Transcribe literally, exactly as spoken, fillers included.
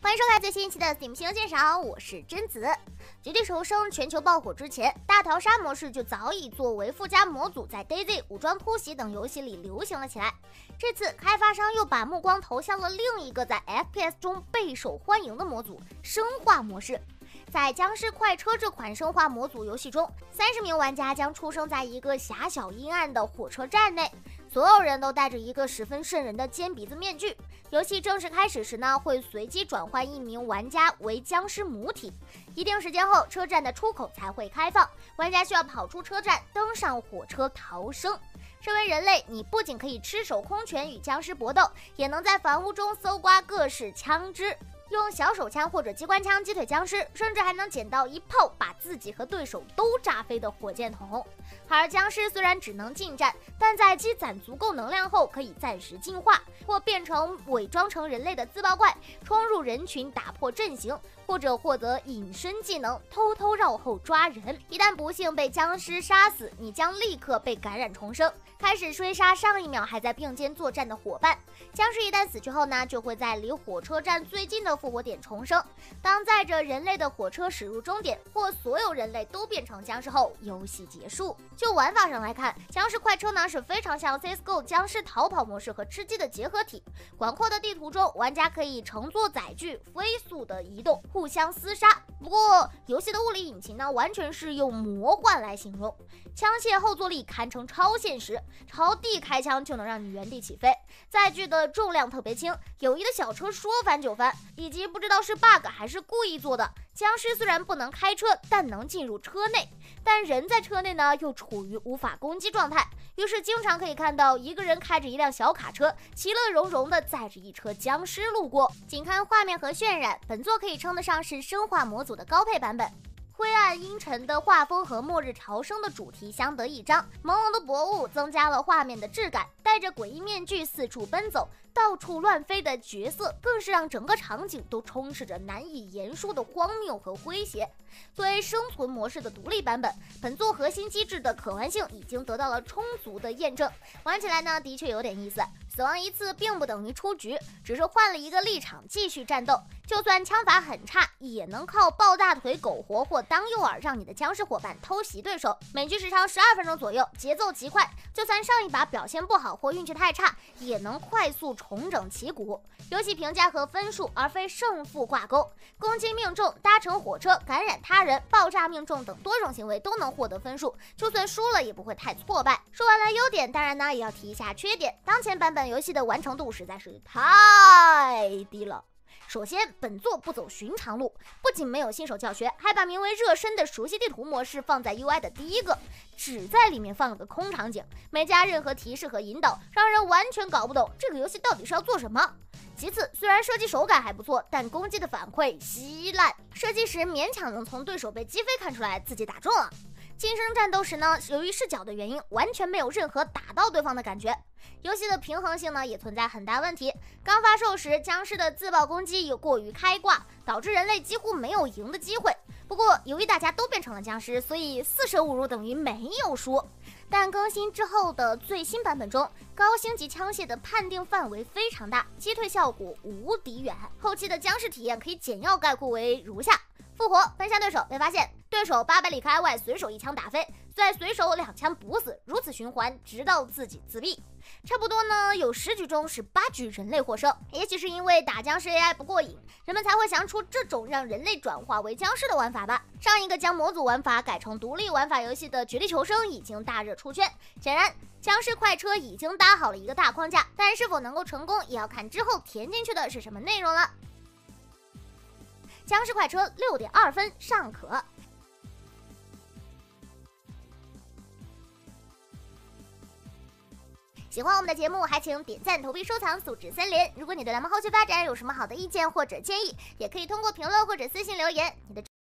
欢迎收看最新一期的 Steam 新游介绍，我是贞子。绝地求生全球爆火之前，大逃杀模式就早已作为附加模组在 DayZ、武装突袭等游戏里流行了起来。这次开发商又把目光投向了另一个在 F P S 中备受欢迎的模组——生化模式。在僵尸快车这款生化模组游戏中，三十名玩家将出生在一个狭小阴暗的火车站内。所有人都戴着一个十分瘆人的尖鼻子面具。游戏正式开始时呢，会随机转换一名玩家为僵尸母体。一定时间后，车站的出口才会开放，玩家需要跑出车站，登上火车逃生。身为人类，你不仅可以赤手空拳与僵尸搏斗，也能在房屋中搜刮各式枪支。用小手枪或者机关枪击退僵尸，甚至还能捡到一炮把自己和对手都炸飞的火箭筒。而僵尸虽然只能近战，但在积攒足够能量后，可以暂时进化，或变成伪装成人类的自爆怪，冲入人群打破阵型，或者获得隐身技能，偷偷绕后抓人。一旦不幸被僵尸杀死，你将立刻被感染重生，开始追杀上一秒还在并肩作战的伙伴。僵尸一旦死去后呢，就会在离火车站最近的复活点重生。当载着人类的火车驶入终点，或所有人类都变成僵尸后，游戏结束。就玩法上来看，僵尸快车呢是非常像 C S G O 僵尸逃跑模式和吃鸡的结合体。广阔的地图中，玩家可以乘坐载具飞速的移动，互相厮杀。不过，游戏的物理引擎呢，完全是用魔幻来形容。枪械后坐力堪称超现实，朝地开枪就能让你原地起飞。载具的重量特别轻，友谊的小车说翻就翻，以及不知道是 bug 还是故意做的。僵尸虽然不能开车，但能进入车内，但人在车内呢又处于无法攻击状态，于是经常可以看到一个人开着一辆小卡车，其乐融融地载着一车僵尸路过。仅看画面和渲染，本作可以称得上是生化模组的高配版本。灰暗阴沉的画风和末日逃生的主题相得益彰，朦胧的薄雾增加了画面的质感，戴着诡异面具四处奔走，到处乱飞的角色更是让整个场景都充斥着难以言说的荒谬和诙谐。作为生存模式的独立版本，本作核心机制的可玩性已经得到了充足的验证，玩起来呢的确有点意思。死亡一次并不等于出局，只是换了一个立场继续战斗。就算枪法很差，也能靠抱大腿、苟活或当诱饵让你的僵尸伙伴偷袭对手。美剧时长十二分钟左右，节奏极快，就算上一把表现不好或运气太差，也能快速重整旗鼓。游戏评价和分数而非胜负挂钩，攻击命中、搭乘火车、感染他人、爆炸命中等多种行为都能获得分数，就算输了也不会太挫败。说完了优点，当然呢也要提一下缺点。当前版本游戏的完成度实在是太低了。首先，本作不走寻常路，不仅没有新手教学，还把名为热身的熟悉地图模式放在 U I 的第一个，只在里面放了个空场景，没加任何提示和引导，让人完全搞不懂这个游戏到底是要做什么。其次，虽然射击手感还不错，但攻击的反馈稀烂，射击时勉强能从对手被击飞看出来自己打中了。近身战斗时呢，由于视角的原因，完全没有任何打到对方的感觉。游戏的平衡性呢也存在很大问题。刚发售时，僵尸的自爆攻击有过于开挂，导致人类几乎没有赢的机会。不过，由于大家都变成了僵尸，所以四舍五入等于没有输。但更新之后的最新版本中，高星级枪械的判定范围非常大，击退效果无敌远。后期的僵尸体验可以简要概括为如下：复活，分下对手，被发现，对手八百里开外，随手一枪打飞，再随手两枪补死，如此循环，直到自己自毙。差不多呢，有十局中是八局人类获胜。也许是因为打僵尸 A I 不过瘾，人们才会想出这种让人类转化为僵尸的玩法吧。上一个将模组玩法改成独立玩法游戏的《绝地求生》已经大热出圈。显然，僵尸快车已经搭好了一个大框架，但是否能够成功，也要看之后填进去的是什么内容了。僵尸快车 六点二 分尚可。喜欢我们的节目，还请点赞、投币、收藏、素质三连。如果你对咱们后续发展有什么好的意见或者建议，也可以通过评论或者私信留言。你的